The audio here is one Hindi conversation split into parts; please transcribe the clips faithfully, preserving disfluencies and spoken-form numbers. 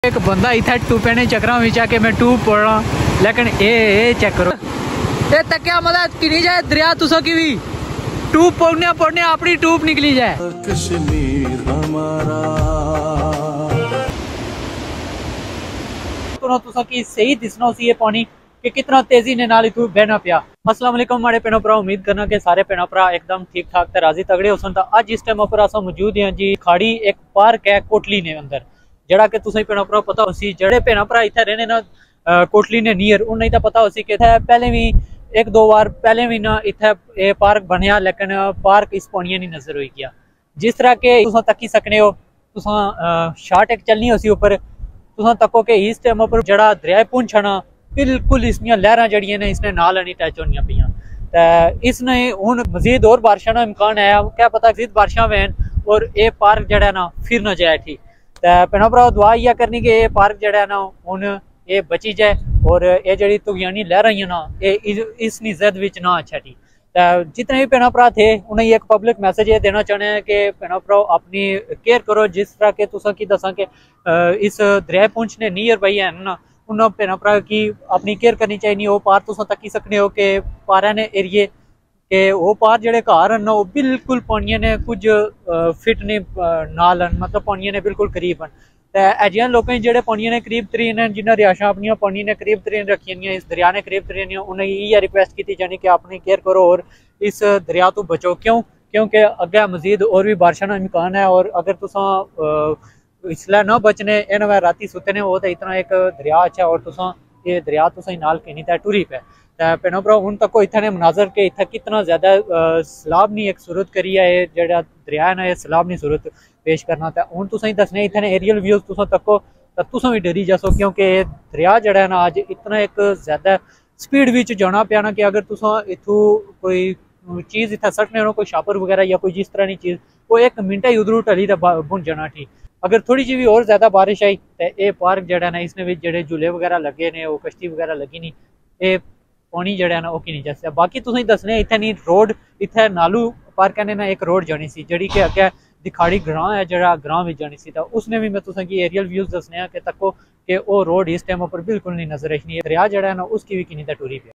एक बंदा इतना टूपे ने चक्कर में आके मैं टूब पड़ रहा, लेकिन ए ए चेक करो ये तक क्या मदद की नहीं जाए दरिया तुसा की भी टूब पड़ने पड़ने अपनी टूब निकली जाए। कश्मीर हमारा तो तुसा की सही दिसना उसी ये पानी कि कितना तेजी ने नाली तू बहना पिया। अस्सलाम वालेकुम हमारे भैनों भरा, उम्मीद करना के सारे भैनों भरा एकदम ठीक ठाक ते राजी तगड़े हो सन। अज इस टाइम पर अस मौजूद हैं जी खाड़ी एक पार्क है कोटली ने अंदर, जड़ा कि तुसें भैनों भरा पता हो सी जड़े भैनों भरा इत्थे रहने ना कोटली ने नियर उन्हें तो पता हो सी कि पहले भी एक दो बार पहले भी ना इत्थे पार्क बनया, लेकिन पार्क इस पानिया नहीं नजर हुई गया। जिस तरह के तुसां तकी सकने हो, तुसां शार्ट एक चलनी उसी उपर तुसां तको के इस टाइम पर जड़ा दरिया पुंछ ना बिल्कुल इसनिया लहरां जड़ियां ने इसने नाल नहीं टच होनियां पियां। ते इसने हुण मजीद और बारिशां दा इम्कान है, क्या पता मजीद बारिशां वैन और ये पार्क जड़ा ना फिर ना जाए ठीक। ते भैनों भरा दुआ इ'यै करनी कि ये पार्क जड़ा ना हुण ये बची जाए और ये जड़ी तुगियानी लहरां ना ये इसनी जद विच ना अच्छा ठीक। जितने भी भैनों भरा थे उन्हें एक पब्लिक मैसेज ये देना चाहते हैं कि भैनों भरा अपनी केयर करो। जिस तरह के तुसां की दसां के इस दरिया पुंछ ने नियर भाई है ना उन्होंने भैनों भरा की अपनी केयर करनी चाहिए। वो पार तुसां तकी सकने हो कि पारा ने एरिए के वो पार जड़े घर न वो बिल्कुल पानिया ने कुछ फिट ने नाल मतलब पानिया ने बिल्कुल करीब हैं। तो अजिया लोगों जो पानिया ने करीब तरीन हैं जिन्हें रिहाशा अपन पानी ने करीब तरीन रखिया इस दरिया ने करीब तरीन उन्हें इयै रिक्वेस्ट की जानी कि अपनी केयर करो और इस दरिया तो बचो। क्यों क्योंकि अगे मजीद और भी बारिशों का इम्कान है और अगर तुसा इसलिए ना बचने इन वे राती सुते ने वो तो इतना एक दरिया अच्छा और तुसा ये दरिया तुसा नाल कहीं तो टुरी पे भैनों भरा हूँ तक इतने मनाजर के इतना कितना ज्यादा सैलाब नहीं एक सूरत करी है जड़ा दरिया है ना ये सैलाब नहीं सूरत पेश करना। तो हूँ तुसें दसने इतने एरियल व्यूज तुसा तको तो तुसा भी डरी जासो क्योंकि दरिया जड़ा है ना अज इतना एक ज्यादा स्पीड विच जाना पिया ना कि अगर तुसा इथू कोई चीज़ इतना सटने हो कोई शापर वगैरह या कोई जिस तरह की चीज़ वो एक मिनट ही उधरों टली तो बुन जाना ठीक। अगर थोड़ी जी भी और ज्यादा बारिश आई तो ये पार्क जड़ा ना इसने भी जड़े झूले वगैरह लगे ने वो कश्ती वगैरह लगी नहीं ये पानी जड़ा ना वो की नहीं जा। बाकी तुसें दसने इतने नहीं रोड इतने नालू पार्क ने ना एक रोड जानी सी जड़ी के अगे दिखाड़ी ग्रां है जड़ा ग्रां में जानी सी। तो उसने भी मैं तुसें की एरियल व्यूज दसने कि तको कि वो रोड इस टाइम पर बिल्कुल नहीं नजर आई है दरिया जड़ा है ना उसकी भी किन्नी टूरी पे।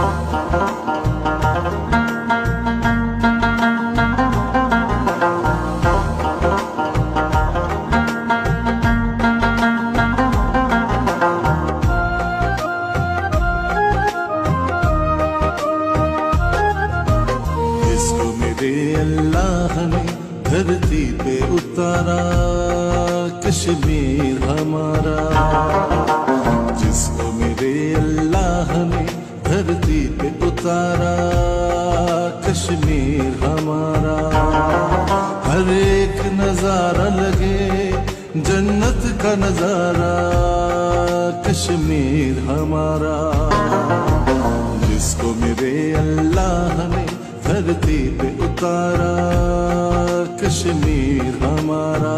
धरती पे उतारा कश्मीर हमारा, जिसको मेरे अल्लाह ने धरती पे उतारा कश्मीर हमारा। हर एक नजारा लगे जन्नत का नजारा कश्मीर हमारा, जिसको मेरे अल्लाह ने धरती पे उतारा कश्मीर हमारा।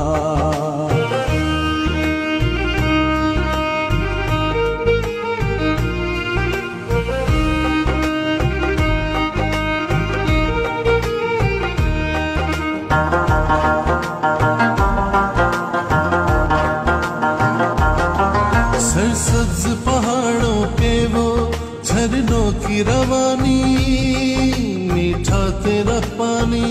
सरसब्ज पहाड़ों पे वो झरनों की रवानी, मीठा तेरा पानी।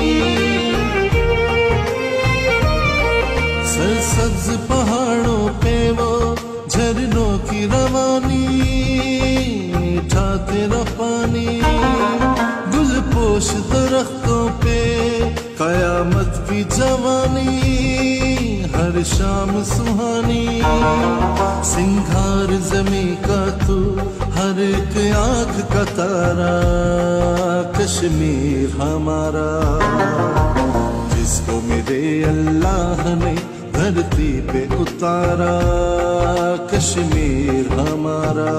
सरसब्ज पहाड़ों पे वो झरनों की रवानी, मीठा तेरा पानी। गुलपोश दरख्तों पे कयामत की जवानी, हर शाम सुहानी। सिंगार जमी का तू हर एक आँख का तारा कश्मीर हमारा, जिसको मेरे अल्लाह ने धरती पे उतारा कश्मीर हमारा।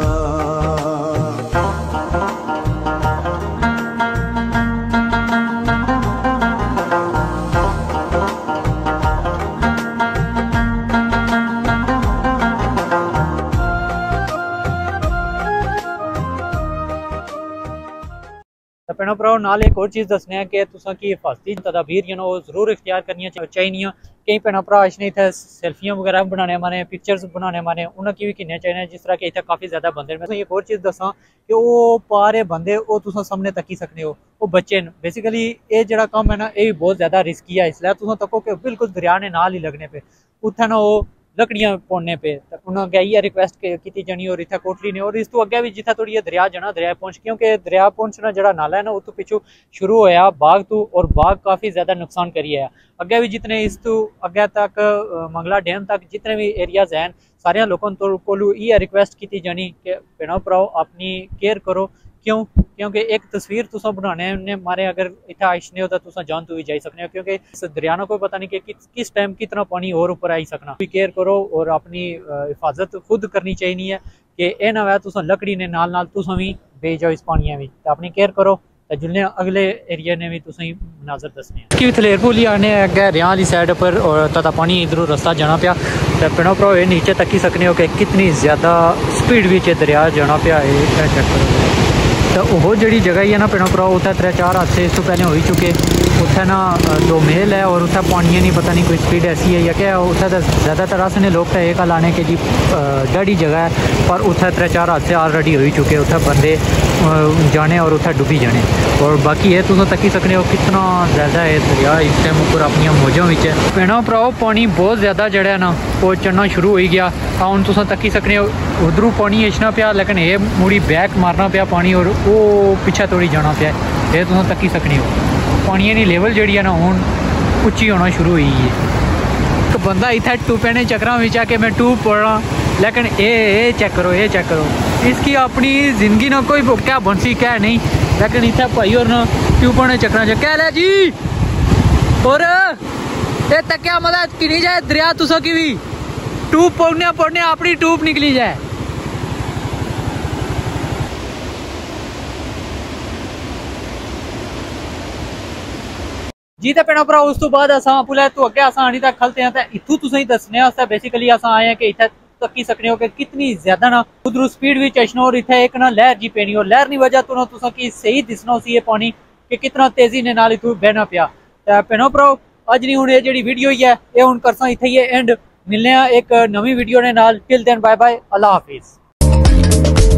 भैनों भराओ नाल एक और चीज़ दसने कि तुसां की हिफाजती तदाबीर जो वो जरूर इख्तियार करनी चाहिए। कई भैनों भरा अजने इत्थे सेल्फियां वगैरह बनाने माने पिक्चर्स बनाने माने उन्हें की भी किन्ने चाहिए, जिस तरह के इत्थे काफ़ी ज़्यादा बंदे मैं एक और चीज़ दसा कि वो पारे बंदे वो तुसां सामने तकी सकते हो, वो बच्चे न बेसिकली ये जड़ा कम है ना ये बहुत ज़्यादा रिस्की है, इसलिए तुसां तको कि बिल्कुल दरिया ने नाल ही लगने पे उत्थे ना वो लकड़ियां पौने पे उन्होंने क्या ये रिक्वेस्ट की जानी और इतना कोटली ने और इस तो अगे भी जितना थोड़ी ये दरिया जाना दरिया पहुंच क्योंकि दरिया पहुंचना जरा नाला है ना वो तो पिछू शुरू होया बाग तो और बाग काफ़ी ज़्यादा नुकसान करी है। अगे भी जितने इस तो अगे तक मंगला डैम तक जितने भी एरियाज हैं सारे लोगों को ये रिक्वेस्ट की जानी कि भैनों भराओ अपनी केयर करो। क्यों? क्योंकि एक तस्वीर तुसा बनाने ने मारे अगर इतना आइसने हो तो तुसा जान तो भी जा सकने हो, क्योंकि इस दरिया को कोई पता नहीं कि किस किस टाइम कितना पानी और ऊपर आई सकना। केयर करो और अपनी हिफाजत खुद करनी चाहिए है कि यह ना हो तुसा लकड़ी ने नाल नाल तुसा भी बे जाओ इस पानी में, तो अपनी केयर करो जुलने अगले एरिया ने भी तुसें मनाजर दसने कि थलेरपुली आने अगे रियां वाली साइड पर और तथा पानी इधरों रस्ता जाना पाया तो भैनों भराओ ये नीचे तकी सकने हो कि कितनी ज़्यादा स्पीड विच दरिया जाना पाया है। चेक करो तो वो जी जगह ही है ना भैनों भराओ उत्थे त्रै चार हादसे इस तो पहले हो ही चुके, उत्थे ना दो महल है और उत्थे पानी नहीं पता नहीं कोई स्पीड ऐसी है या क्या उत्थे तो ज़्यादातर असने लोग तो एक लाने के जी डड़ी जगह है पर उत्थे त्रै चार हादसे ऑलरेडी हो ही चुके, उत्थे बंदे जाने और उत्थे डुबी जाने और बाकी है तुम तकी सकने हो कितना ज़्यादा है दरिया इस टाइम उपर अपन मौजों में भैनों भराओ पानी बहुत ज़्यादा जड़ा ना वो चढ़ना शुरू हो गया। हम तुम तकी सकने हो उधरों पानी इछना पाया लेकिन ये मुड़ी बैक मारना पाया पानी और वो पिछा थोड़ी जाना पाया, ये तुम तकी सकने हो पानी की लेवल जी है ना हूँ उच्ची होना शुरू हुई है। एक बंदा इतना टूपे ने चक्कर में आके मैं टूब पड़ रहा लेकिन ये ये चेक करो ये चेक करो इसकी अपनी जिंदगी ना कोई क्या बंसी क्या नहीं, लेकिन इतना भाई और ना ट्यूबों ने चक्कर क्या ले जी और ये तक क्या मतलब कि नहीं जाए दरिया तुसा की भी ट्यूब पड़ने पड़ने अपनी ट्यूब निकली जाए। जी तो भैनों भराओ उस तो बाद असा पुलै तो अगे असा आनी तक खलते हैं तो इतू तुसें दसने वास्ते बेसिकली असा आए हैं कि इतने तकी सकने हो कि कितनी ज्यादा ना उधरों स्पीड भी चशना और इतने एक ना लहर जी पेनी और लहर की वजह तो ना तुसा की सही दिसना सी ये पानी कि कितना तेजी ने नाल इतू बहना पिया। तो भैनों भराओ अज नहीं हूँ ये जी वीडियो ही है ये हूँ करसा इतने ही एंड मिलने एक नवी वीडियो ने नाल टिल देन बाय बाय अल्लाह हाफिज।